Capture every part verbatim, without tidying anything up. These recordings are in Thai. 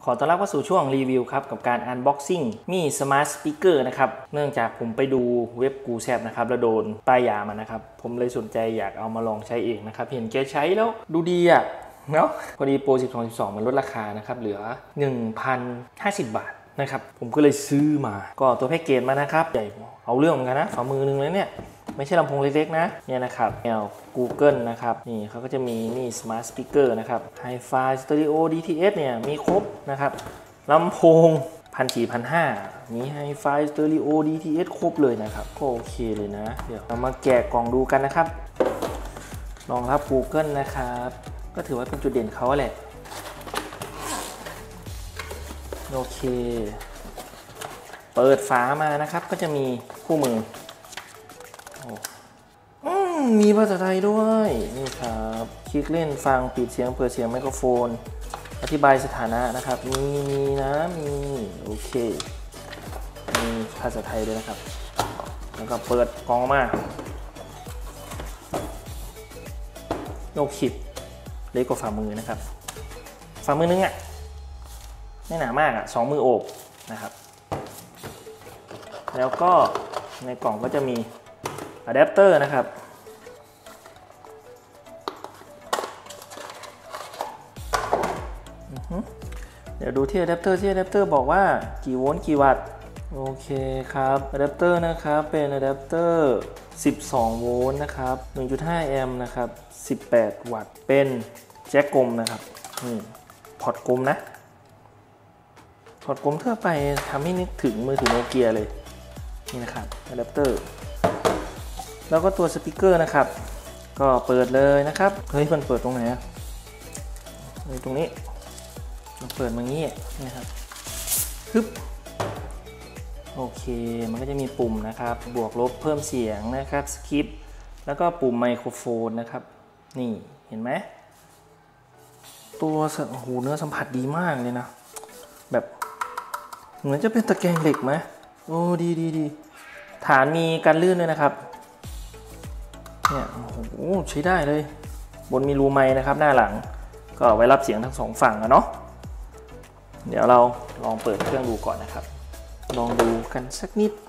ขอต้อนรับเข้าสู่ช่วงรีวิวครับกับการ Unboxing มี Smart Speaker นะครับเนื่องจากผมไปดูเว็บกูแซบนะครับแล้วโดนป้ายยามานะครับผมเลยสนใจอยากเอามาลองใช้เองนะครับเห็นแกใช้แล้วดูดีอ่ะเนาะพอดีโปรสิบสอง สิบสองมันลดราคานะครับเหลือ หนึ่งพันห้าสิบ บาทนะครับผมก็เลยซื้อมาก็ตัวแพ็กเกจมานะครับใหญ่เอาเรื่องเหมือนกันนะฝ่ามือนึงเลยเนี่ยไม่ใช่ลำโพงเล็กๆนะเนี่ยนะครับแนว Google นะครับนี่เขาก็จะมีนี่ Smart Speaker นะครับ Hi-Fi Stereo ดี ที เอส เนี่ยมีครบนะครับลำโพง หนึ่งพันสี่ร้อย หนึ่งพันห้าร้อย มี Hi-Fi Stereo ดี ที เอส ครบเลยนะครับก็โอเคเลยนะเดี๋ยวเรามาแกะกล่องดูกันนะครับรองรับ Google นะครับก็ถือว่าเป็นจุดเด่นเขาแหละโอเคเปิดฝามานะครับก็จะมีคู่มือมีภาษาไทยด้วยนี่ครับคลิกเล่นฟังปิดเสียงเปิดเสียงไมโครโฟนอธิบายสถานะนะครับมีมีนะมีโอเคมีภาษาไทยด้วยนะครับแล้วก็เปิดกล่องมาโลกขิบเล็กกว่าฝ่ามือนะครับฝ่ามือนึงอ่ะไม่หนามากอ่ะสองมือโอบนะครับแล้วก็ในกล่องก็จะมีอะแดปเตอร์นะครับเดี๋ยวดูที่อะแดปเตอร์ที่อะแดปเตอร์บอกว่ากี่โวลต์กี่วัตต์โอเคครับอะแดปเตอร์นะครับเป็นอะแดปเตอร์สิบสองโวลต์นะครับ หนึ่งจุดห้า แอมป์นะครับสิบแปดวัตต์เป็นแจ็คกลมนะครับนี่พอร์ตกลมนะพอร์ตกลมทั่วไปทำให้นึกถึงมือถือโนเกียเลยนี่นะครับอะแดปเตอร์แล้วก็ตัวสปีกเกอร์นะครับก็เปิดเลยนะครับเฮ้ยมันเปิดตรงไหนอะตรงนี้มันเปิดมางี้นะครับฮึบโอเคมันก็จะมีปุ่มนะครับบวกลบเพิ่มเสียงนะครับสคิปแล้วก็ปุ่มไมโครโฟนนะครับนี่เห็นไหมตัวหูเนื้อสัมผัสดีมากเลยนะแบบเหมือนจะเป็นตะแกรงเหล็กไหมโอ้ดีดีดีฐานมีการลื่นด้วยนะครับเนี่ยโอ้โหใช้ได้เลยบนมีรูไมค์นะครับหน้าหลังก็ไว้รับเสียงทั้งสองฝั่งอะเนาะเดี๋ยวเราลองเปิดเครื่องดูก่อนนะครับลองดูกันสักนิด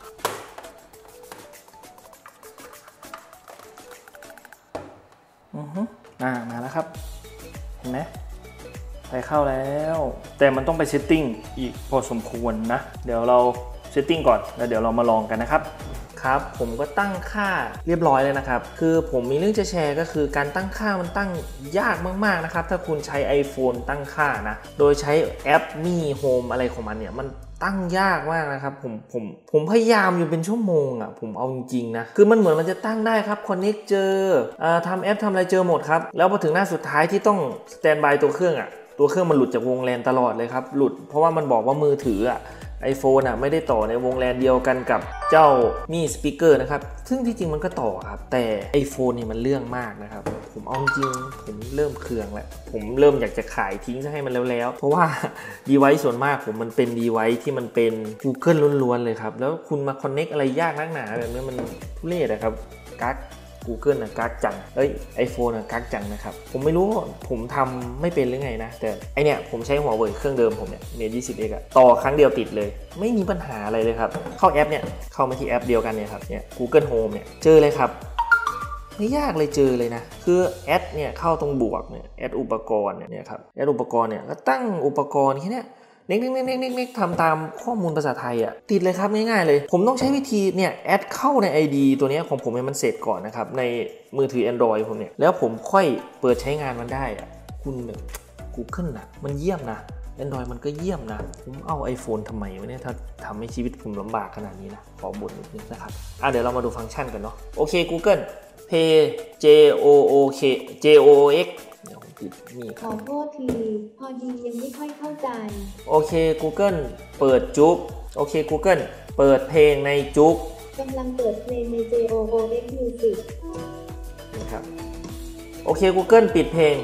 อือฮึอ่ามาแล้วครับเห็นไหมไปเข้าแล้วแต่มันต้องไปเซตติ้งอีกพอสมควรนะเดี๋ยวเราเซตติ้งก่อนแล้วเดี๋ยวเรามาลองกันนะครับครับผมก็ตั้งค่าเรียบร้อยเลยนะครับคือผมมีเรื่องจะแชร์ก็คือการตั้งค่ามันตั้งยากมากๆนะครับถ้าคุณใช้ iPhone ตั้งค่านะโดยใช้แอปมีโฮมอะไรของมันเนี่ยมันตั้งยากมากนะครับผมผมผมพยายามอยู่เป็นชั่วโมงอ่ะผมเอาจริงๆนะคือมันเหมือนมันจะตั้งได้ครับ Connect เจออ่าทำแอปทำอะไรเจอหมดครับแล้วพอถึงหน้าสุดท้ายที่ต้องสแตนบายตัวเครื่องอ่ะตัวเครื่องมันหลุดจากวงแลนตลอดเลยครับหลุดเพราะว่ามันบอกว่ามือถืออ่ะiPhone อ่ะไม่ได้ต่อในวงแลนเดียวกันกับเจ้ามีสปีกเกอร์นะครับซึ่งที่จริงมันก็ต่อครับแต่ iPhone นี่มันเรื่องมากนะครับผมเอาจริงผมเริ่มเคืองแล้วผมเริ่มอยากจะขายทิ้งซะให้มันแล้วๆเพราะว่า device ส่วนมากผมมันเป็น device ที่มันเป็น Google ล้วนๆเลยครับแล้วคุณมา connect อะไรยากนักหนาแบบนี้มันทุเรศนะครับกั๊กGoogle นะกั๊กจังเอ้ย iPhone นะกั๊กจังนะครับผมไม่รู้ผมทำไม่เป็นหรือไงนะแต่ไอเนี่ยผมใช้หัวเว่ยเครื่องเดิมผมเนี่ย Mate ยี่สิบเอ็กซ์ อะต่อครั้งเดียวติดเลยไม่มีปัญหาอะไรเลยครับเข้าแอปเนี่ยเข้ามาที่แอปเดียวกันเนี่ยครับเนี่ย Google Home เนี่ยเจอเลยครับไม่ยากเลยเจอเลยนะคือแอดเนี่ยเข้าตรงบวกเนี่ยแอดอุปกรณ์เนี่ยครับแอดอุปกรณ์เนี่ยก็ตั้งอุปกรณ์แค่นี้เน็กเน็กเน็กเน็กเน็กทำตามข้อมูลภาษาไทยอ่ะติดเลยครับง่ายๆเลยผมต้องใช้วิธีเนี่ยแอดเข้าใน ไอ ดี ตัวนี้ของผมให้มันเสร็จก่อนนะครับในมือถือ Android ผมเนี่ยแล้วผมค่อยเปิดใช้งานมันได้อ่ะคุณแบบ Google นะมันเยี่ยมนะ Android มันก็เยี่ยมนะผมเอา iPhone ทำไมวะเนี่ยถ้าทำให้ชีวิตผมลำบากขนาดนี้นะขอบ่นนิดนึงนะครับอ่ะเดี๋ยวเรามาดูฟังก์ชันกันเนาะโอเค Google Pay J O O K J O O X ขอโทษทีพอดียังไม่ค่อยเข้าใจโอเค Google เปิดจุ๊กโอเค Google เปิดเพลงในจุ๊กกำลังเปิดเพลงใน J O O X Music นะครับโอเค Google ปิดเพลง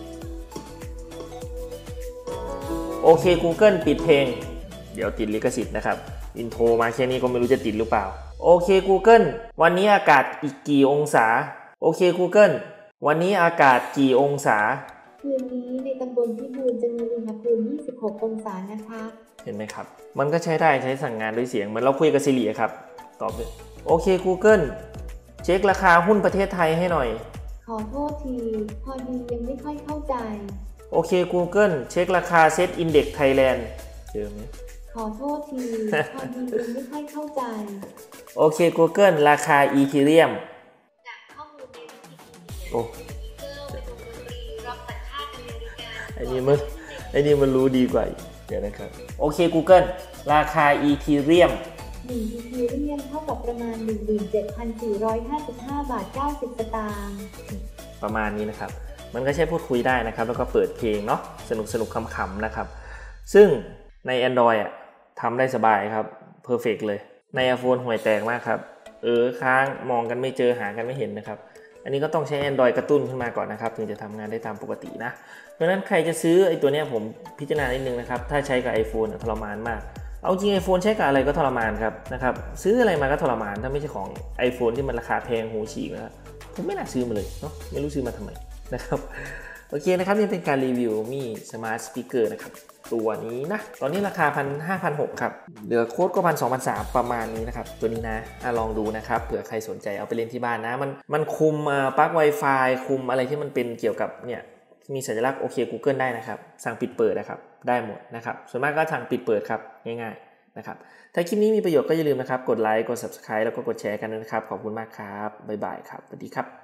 โอเค Google ปิดเพลงเดี๋ยวติดลิขสิทธิ์นะครับอินโทรมาแค่นี้ก็ไม่รู้จะติดหรือเปล่าโอเค Google วันนี้อากาศอีกกี่องศาโอเค Google วันนี้อากาศกี่องศาคืนนี้ในตำบลพิบูลจะมีอุณหภูมิยี่สิบหกองศานะคะเห็นไหมครับมันก็ใช้ได้ใช้สั่งงานด้วยเสียงเหมือนเราคุยกับซิริครับตอบเลยโอเค Google เช็คราคาหุ้นประเทศไทยให้หน่อยขอโทษทีพอดียังไม่ค่อยเข้าใจโอเค Google เช็คราคา Set Index Thailand เจอไหมขอโทษทีพอดียังไม่ค่อยเข้าใจโอเค Google ราคา Ethereum จากข้อมูลในวิกิพีเดียโอ้เกอร์เป็นวงดนตรีร็อกสัญชาติอเมริกันไอ้นี่มันไอ้นี่มันรู้ดีกว่าเดี๋ยวนะครับโอเค Google ราคา Ethereum หนึ่ง Ethereum เท่ากับประมาณ หนึ่งหมื่นเจ็ดพันสี่ร้อยห้าสิบห้า บาท เก้าสิบ สตางค์ประมาณนี้นะครับมันก็ใช้พูดคุยได้นะครับแล้วก็เปิดเพลงเนาะสนุกสนุกขำๆนะครับซึ่งใน Android อ่ะทำได้สบายครับ Perfect เลยใน iPhone ห่วยแตกมากครับเออค้างมองกันไม่เจอหากันไม่เห็นนะครับอันนี้ก็ต้องใช้ Android กระตุ้นขึ้นมาก่อนนะครับถึงจะทำงานได้ตามปกตินะเพราะฉะนั้นใครจะซื้อไอ้ตัวเนี้ยผมพิจารณานิดนึงนะครับถ้าใช้กับ iPhone ทรมานมากเอาจริง iPhone ใช้กับอะไรก็ทรมานครับนะครับซื้ออะไรมาก็ทรมานถ้าไม่ใช่ของ iPhone ที่มันราคาแพงหูฉีกนะครับผมไม่น่าซื้อมาเลยเนาะไม่รู้ซื้อมาทำไมนะครับโอเคนะครับนี่เป็นการรีวิวมี Smart Speaker นะครับตัวนี้นะตอนนี้ราคา ห้าพันหกร้อย ครับเหลือโค้ดก็ หนึ่งพันสองพันสามร้อย ประมาณนี้นะครับตัวนี้นะอ่ะลองดูนะครับเผื่อใครสนใจเอาไปเล่นที่บ้านนะมันมันคุมอ่าปลั๊ก Wi-Fi คุมอะไรที่มันเป็นเกี่ยวกับเนี่ยมีสัญลักษณ์โอเค Google ได้นะครับสั่งปิดเปิดนะครับได้หมดนะครับส่วนมากก็สั่งปิดเปิดครับง่ายๆนะครับถ้าคลิปนี้มีประโยชน์ก็อย่าลืมนะครับกดไลค์กด Subscribe แล้วก็กดแชร์กันนะครับขอบคุณมากครับบ๊ายบายครับสวัสดีครับ